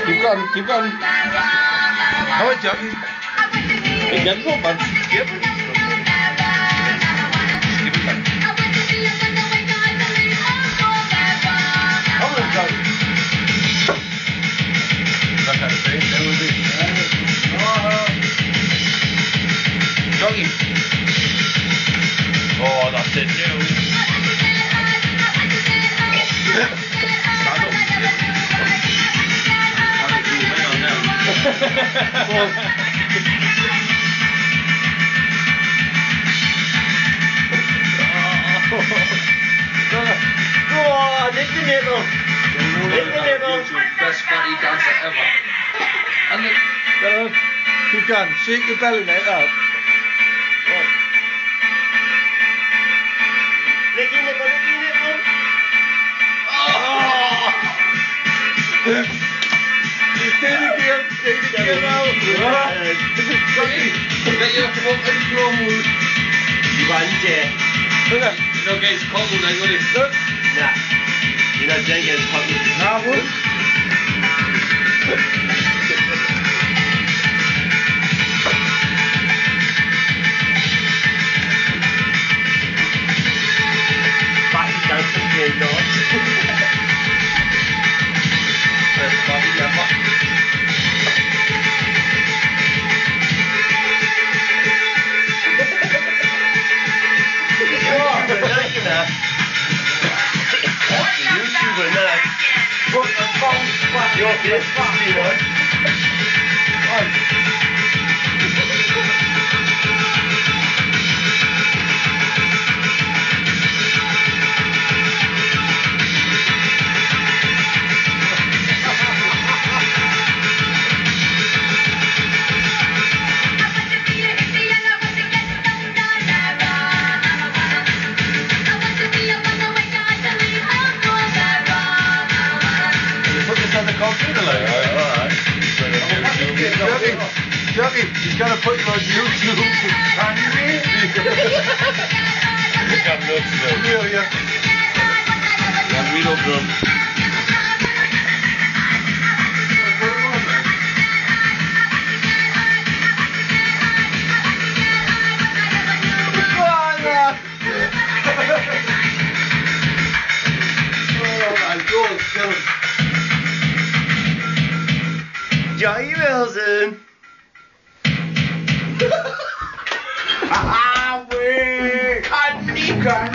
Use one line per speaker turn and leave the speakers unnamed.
Keep going, keep going. How are you jogging? Again, no, man. Skip it. Skip it, man. How are you jogging? Not kind of thing, that will be. Jogging. Oh, that's it, now.
Oh, dit is het nog. Dit is het nog.
Best funny dancer ever. And then, keep going. Shake your belly like that.
Leg in it, leg in it.
Stay the now. Get your fucking slow moves.
Die waren niet there.
You know, guys, couple like what it's look.
Nah. You're not there against couple.
Nah, what?
Bobby dancing game dogs.
Best Bobby ever. Jockey, he's gonna put you on YouTube. Can you?
Ik heb nuts doen.
Yeah.
Ja, wie op doen.
Johnny Wilson. Ah, we can't